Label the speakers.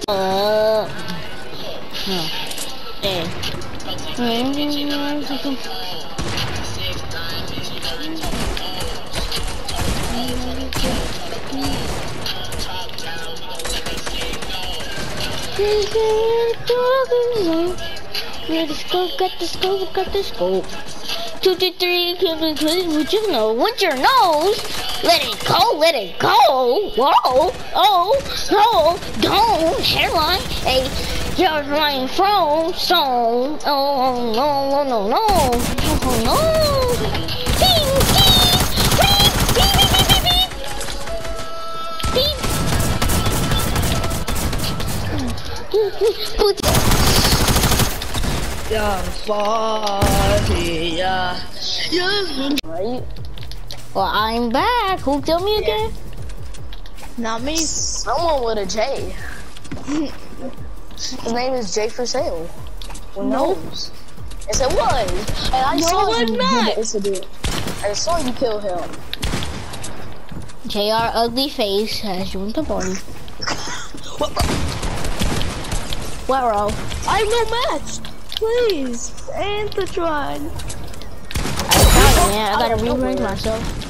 Speaker 1: No. Hey. Got the scope, got the scope. 2, 2, 3, with your nose, with your nose. Let it go, let it go. Whoa, oh, no, don't. Hairline, hey, you're my phone song. Oh, no, no, no, no, oh, no. Beep, beep, beep, beep, beep, beep, beep. Yeah, party, yeah. Right. Well, I'm back. Who killed me again?
Speaker 2: Not me.
Speaker 1: Someone with a J. His name is J for sale. Who knows? Yes, it was. And I saw you do the incident. I saw you kill him. JR ugly face has joined the party. Well,
Speaker 2: I'm no match. Please, Anthatron.
Speaker 1: I gotta rearrange myself.